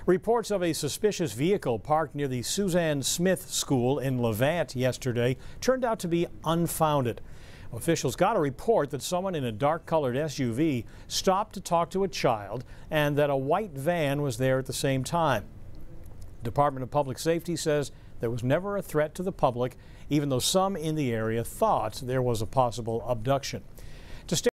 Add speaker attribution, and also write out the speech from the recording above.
Speaker 1: Reports of a suspicious vehicle parked near the Suzanne Smith School in Levant yesterday turned out to be unfounded. Officials got a report that someone in a dark-colored SUV stopped to talk to a child and that a white van was there at the same time. Department of Public Safety says there was never a threat to the public, even though some in the area thought there was a possible abduction.